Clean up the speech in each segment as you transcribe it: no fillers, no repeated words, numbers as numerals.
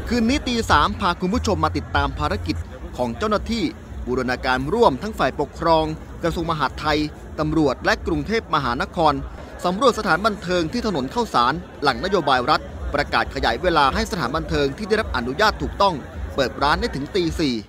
คืนนี้ตี 3พาคุณผู้ชมมาติดตามภารกิจของเจ้าหน้าที่บูรณาการร่วมทั้งฝ่ายปกครองกระทรวงมหาดไทยตำรวจและกรุงเทพมหานครสำรวจสถานบันเทิงที่ถนนข้าวสารหลังนโยบายรัฐประกาศขยายเวลาให้สถานบันเทิงที่ได้รับอนุญาตถูกต้องเปิดร้านได้ถึงตี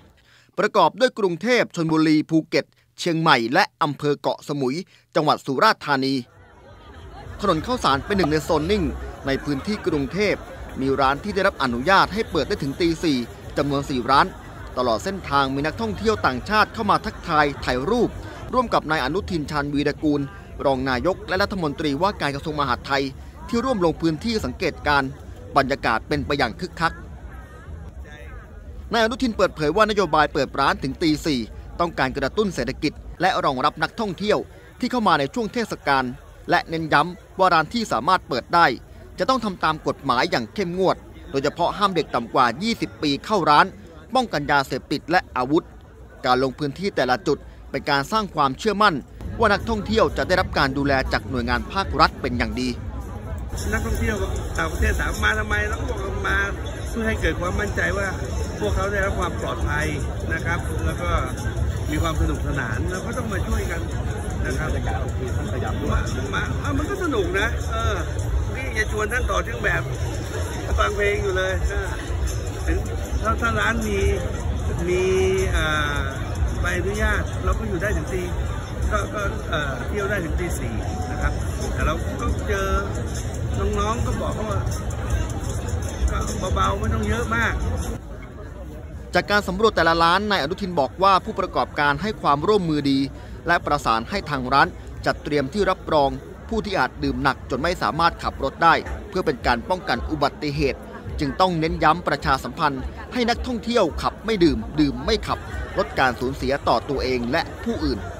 4ประกอบด้วยกรุงเทพชลบุรีภูเก็ตเชียงใหม่และอำเภอเกาะสมุยจังหวัดสุราษฎร์ธานีถนนข้าวสารเป็นหนึ่งในโซนนิ่งในพื้นที่กรุงเทพมีร้านที่ได้รับอนุญาตให้เปิดได้ถึงตี 4จำนวน 4 ร้านตลอดเส้นทางมีนักท่องเที่ยวต่างชาติเข้ามาทักทายถ่ายรูปร่วมกับนายอนุทินชาญวีรกูลรองนายกและรัฐมนตรีว่าการกระทรวงมหาดไทยที่ร่วมลงพื้นที่สังเกตการณ์บรรยากาศเป็นไปอย่างคึกคักนายอนุทินเปิดเผยว่านโยบายเปิดร้านถึงตี 4ต้องการกระตุ้นเศรษฐกิจและรองรับนักท่องเที่ยวที่เข้ามาในช่วงเทศกาลและเน้นย้ำว่าร้านที่สามารถเปิดได้จะต้องทำตามกฎหมายอย่างเข้มงวดโดยเฉพาะห้ามเด็กต่ำกว่า 20 ปีเข้าร้านป้องกันยาเสพติดและอาวุธการลงพื้นที่แต่ละจุดเป็นการสร้างความเชื่อมั่นว่านักท่องเที่ยวจะได้รับการดูแลจากหน่วยงานภาครัฐเป็นอย่างดีนักท่องเที่ยวต่างประเทศถามมาทำไมเราก็บอกมาเพื่อให้เกิดความมั่นใจว่าพวกเขาได้รับความปลอดภัยนะครับแล้วก็มีความสนุกสนานเราก็ต้องมาช่วยกันนะครับในการโอเคท่านขยับด้วยมันก็สนุกนะนี่จะชวนท่านต่อเครื่องแบบฟังเพลงอยู่เลยถึงถ้าร้านมีใบอนุญาตเราก็อยู่ได้ถึงตีก็เที่ยวได้ถึงตี 4นะครับแต่เราก็เจอน้องๆก็บอกว่าก็เบาๆไม่ต้องเยอะมากจากการสำรวจแต่ละร้านนายอนุทินบอกว่าผู้ประกอบการให้ความร่วมมือดีและประสานให้ทางร้านจัดเตรียมที่รับรองผู้ที่อาจดื่มหนักจนไม่สามารถขับรถได้เพื่อเป็นการป้องกันอุบัติเหตุจึงต้องเน้นย้ำประชาสัมพันธ์ให้นักท่องเที่ยวขับไม่ดื่มไม่ขับลดการสูญเสียต่อตัวเองและผู้อื่น